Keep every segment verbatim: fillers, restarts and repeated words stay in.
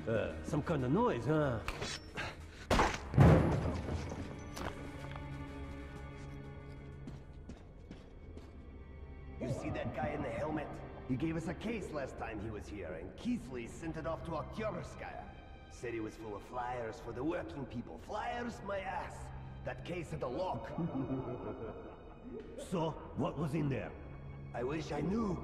Uh, some kind of noise, huh? You see that guy in the helmet? He gave us a case last time he was here, and Keithley sent it off to Akyorskaya. Said he was full of flyers for the working people. Flyers, my ass! That case had a lock. So, what was in there? I wish I knew.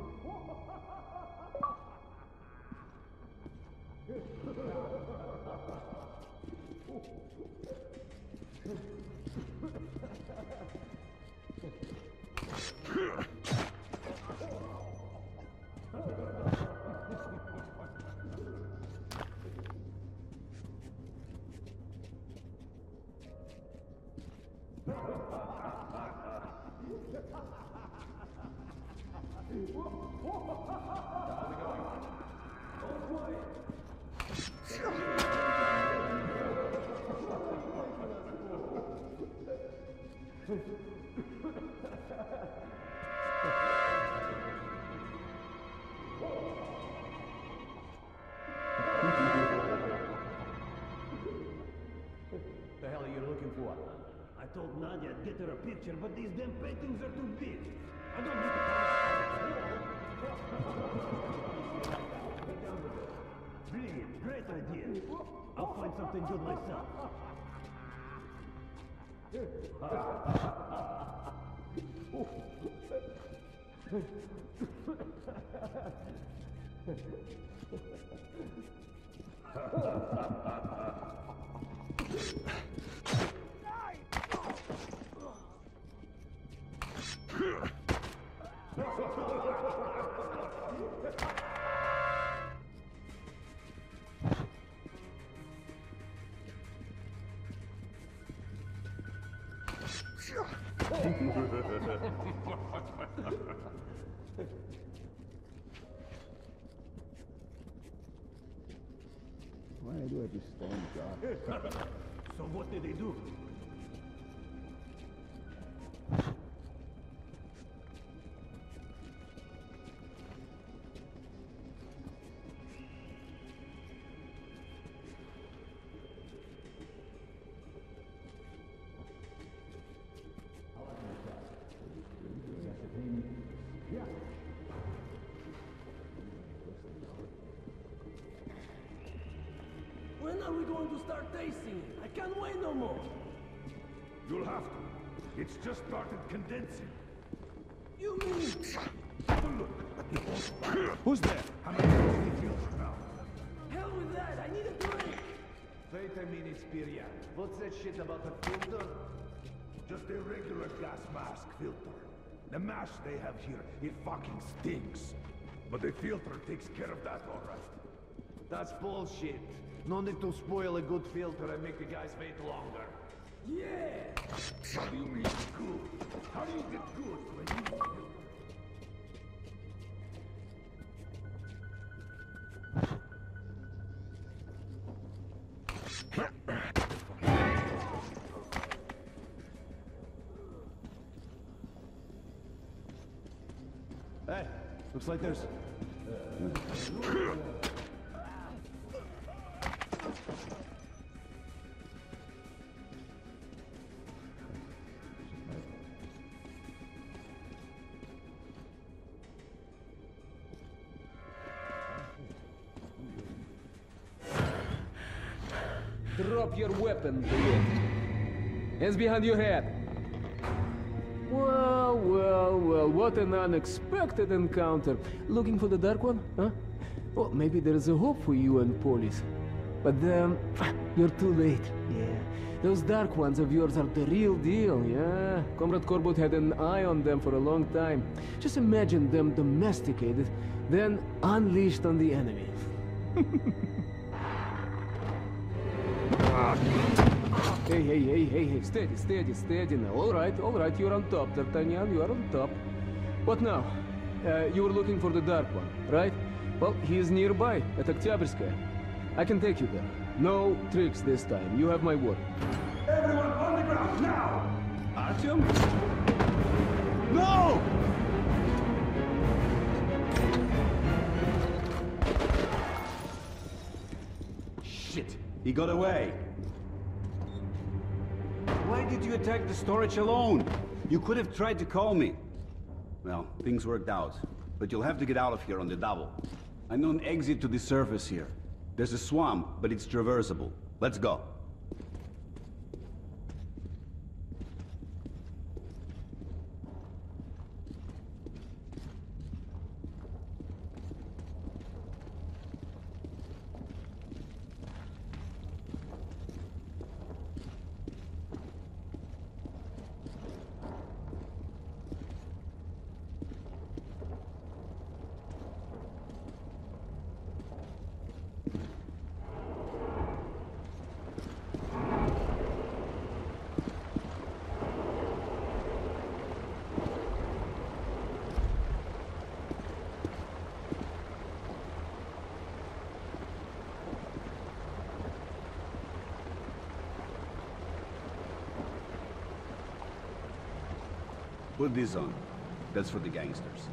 The hell are you looking for? I told Nadia I'd get her a picture, but these damn paintings are too big. I don't need to Brilliant, great idea. I'll find something good myself. Why do I have to stand guard? So what did they do? When are we going to start tasting it? I can't wait no more. You'll have to. It's just started condensing. You mean? Have a look at the old fire. Who's there? How many do we feel for now? Hell with that, I need a drink. Wait a minute, Spiria. What's that shit about the filter? Just a regular gas mask filter. The mash they have here, it fucking stinks. But the filter takes care of that all right. That's bullshit. No need to spoil a good filter and make the guys wait longer. Yeah! How do you mean good? How do you get good when you filter? Hey, looks like there's... Drop your weapon, Blade. Hands behind your head. Well, well, well, what an unexpected encounter. Looking for the Dark One, huh? Well, maybe there's a hope for you and Polis. But then, you're too late, yeah. Those Dark Ones of yours are the real deal, yeah? Comrade Corbett had an eye on them for a long time. Just imagine them domesticated, then unleashed on the enemy. Hey, hey, hey, hey, hey, steady, steady, steady now. All right, all right, you're on top, D'Artagnan, you are on top. What now? Uh, you were looking for the Dark One, right? Well, he is nearby, at Oktyabrskaya. I can take you there. No tricks this time, you have my word. Everyone on the ground, now! Artyom? No! He got away. Why did you attack the storage alone? You could have tried to call me. Well, things worked out. But you'll have to get out of here on the double. I know an exit to the surface here. There's a swamp, but it's traversable. Let's go. Put this on. That's for the gangsters.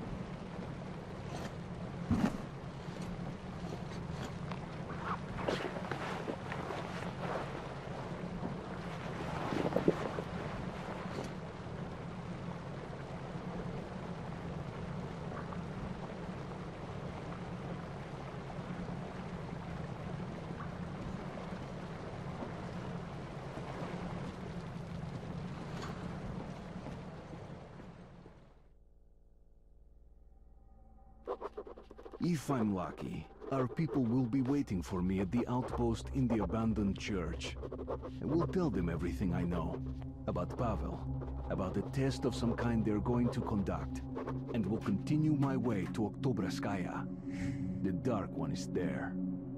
If I'm lucky, our people will be waiting for me at the outpost in the abandoned church. I will tell them everything I know. About Pavel, about a test of some kind they're going to conduct, and will continue my way to Oktoberskaya. The Dark One is there.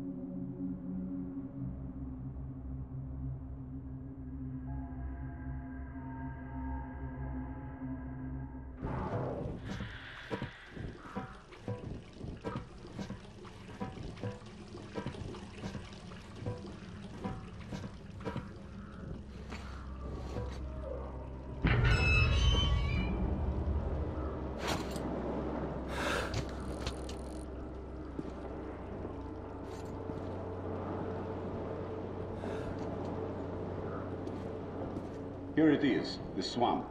Here it is, the swamp.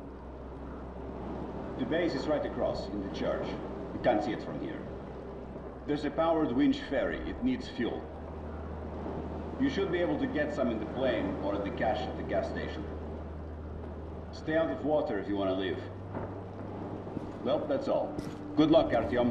The base is right across, in the church. You can't see it from here. There's a powered winch ferry. It needs fuel. You should be able to get some in the plane or at the cache at the gas station. Stay out of water if you want to live. Well, that's all. Good luck, Artyom.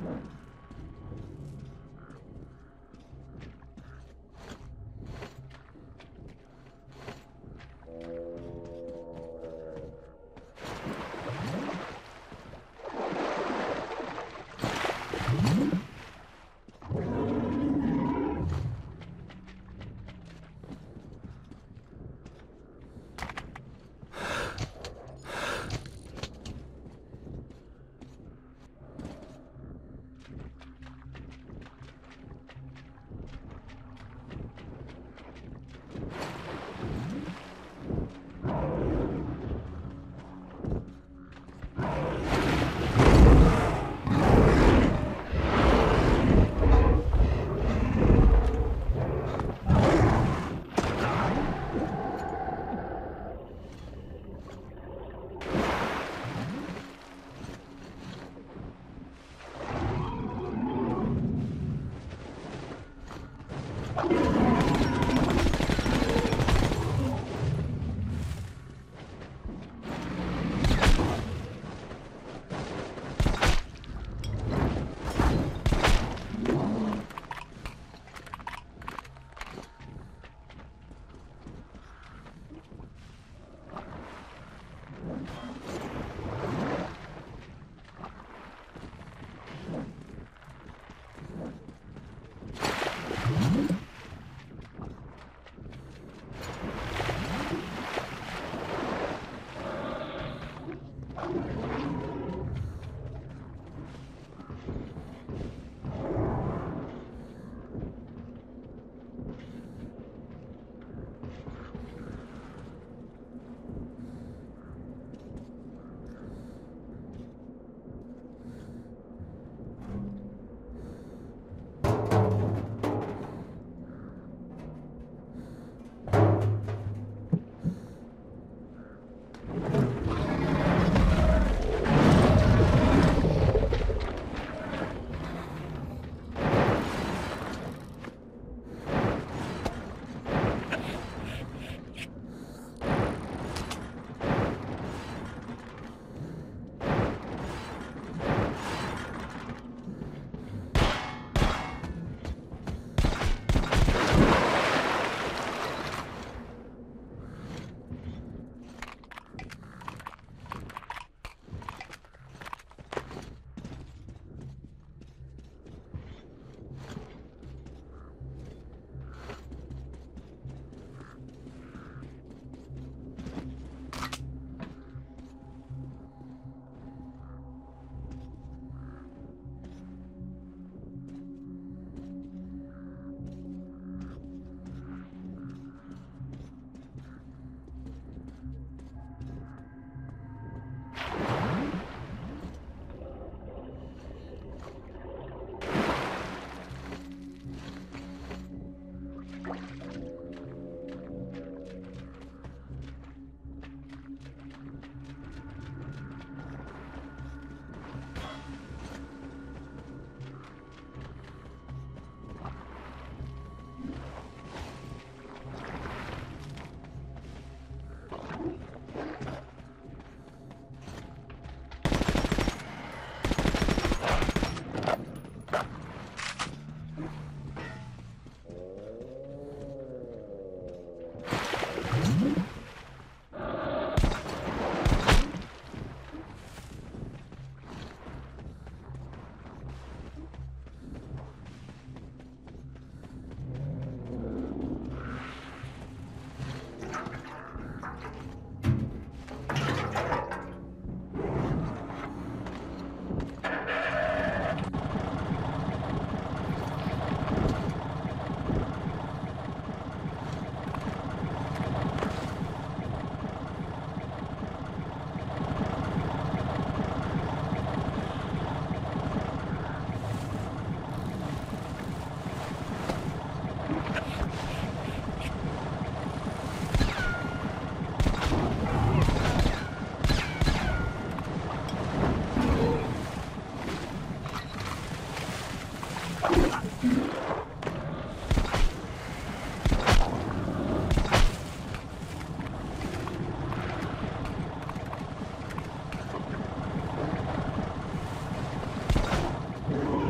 Thank you.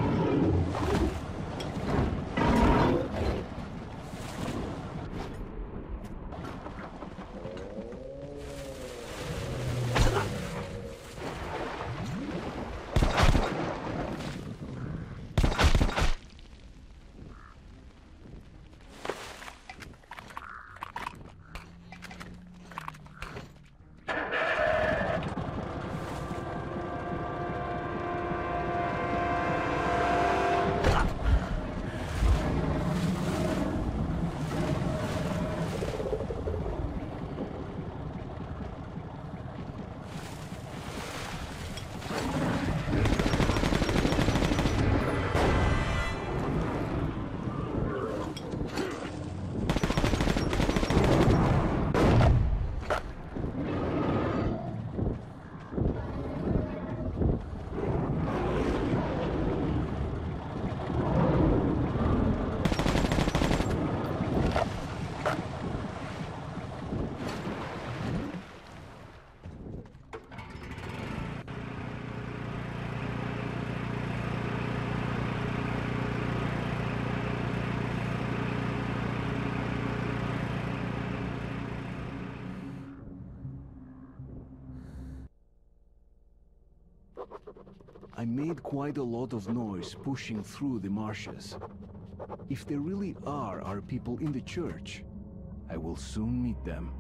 I made quite a lot of noise pushing through the marshes. If there really are our people in the church, I will soon meet them.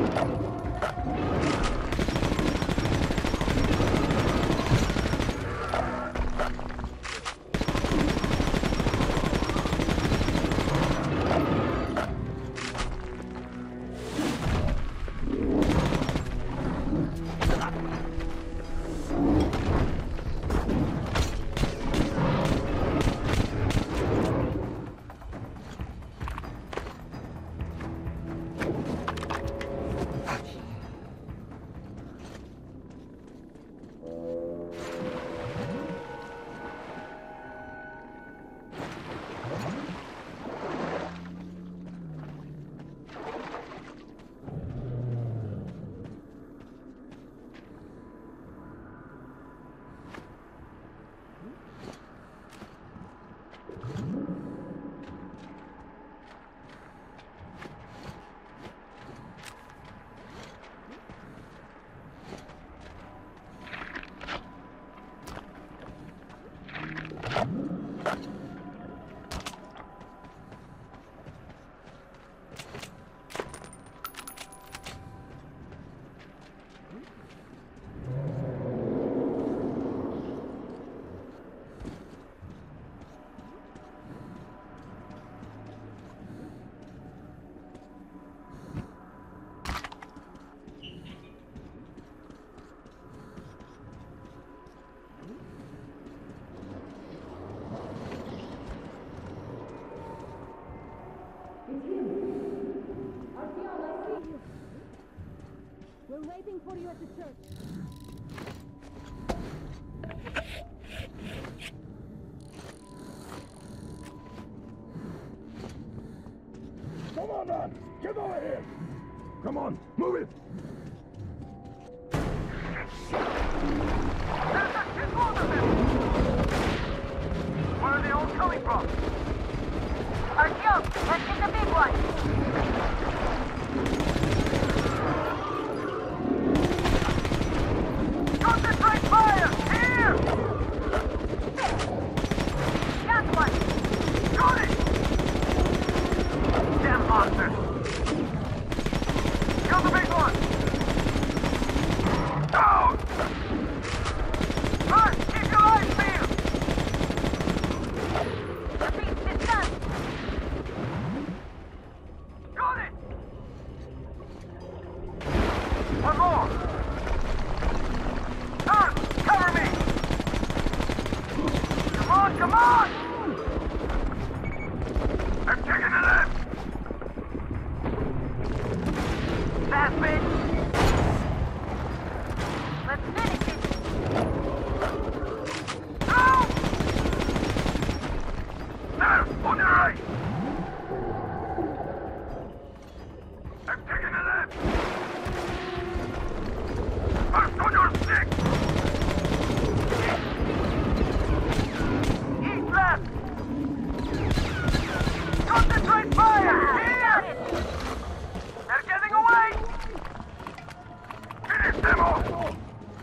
We're waiting for you at the church. Come on, on! Get over here! Come on, move it! There's a shitload of them! Where are they all coming from? Artyom, let's get the big one! Concentrate fire! Here! Got one! Got it! Damn monsters! Kill the big one! Down! First, keep your eyes peeled! The beast is done! Got it! One more! Turn! Cover me! Come on, come on! I'm taking the left! That's it! Let's finish it! No! There! On the right! I'm taking the left! First on your stick! East left! Concentrate fire! Here! They're getting away! Finish them off!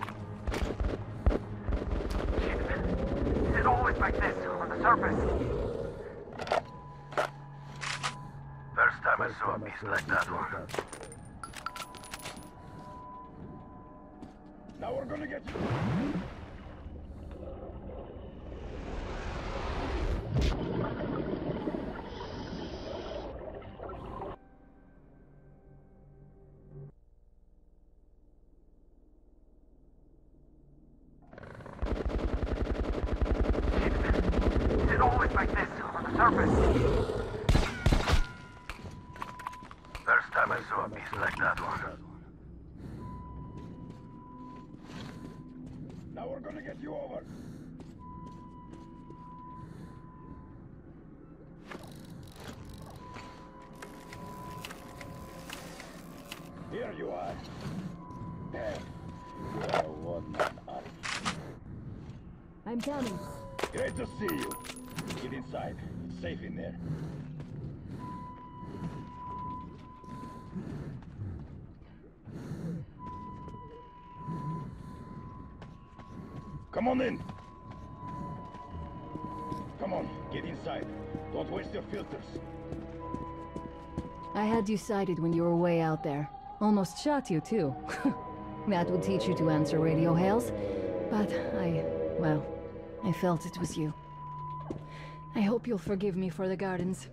Shit. It's always like this, on the surface. First time I saw a beast like that one. Now we're gonna get you. It's always like this, on the surface. First time I saw a beast like that one. Now we're gonna get you over. Here you are. There. You are a one-man army. I'm coming. Great to see you. Get inside. It's safe in there. Come on in. Come on, get inside. Don't waste your filters. I had you sighted when you were way out there. Almost shot you, too. That would teach you to answer radio hails. But I... well, I felt it was you. I hope you'll forgive me for the gardens.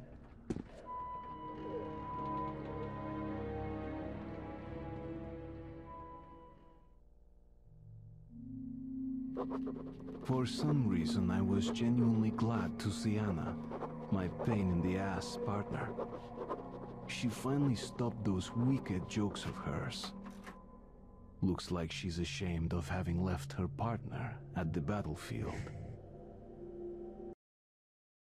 For some reason, I was genuinely glad to see Anna, my pain-in-the-ass partner. She finally stopped those wicked jokes of hers. Looks like she's ashamed of having left her partner at the battlefield.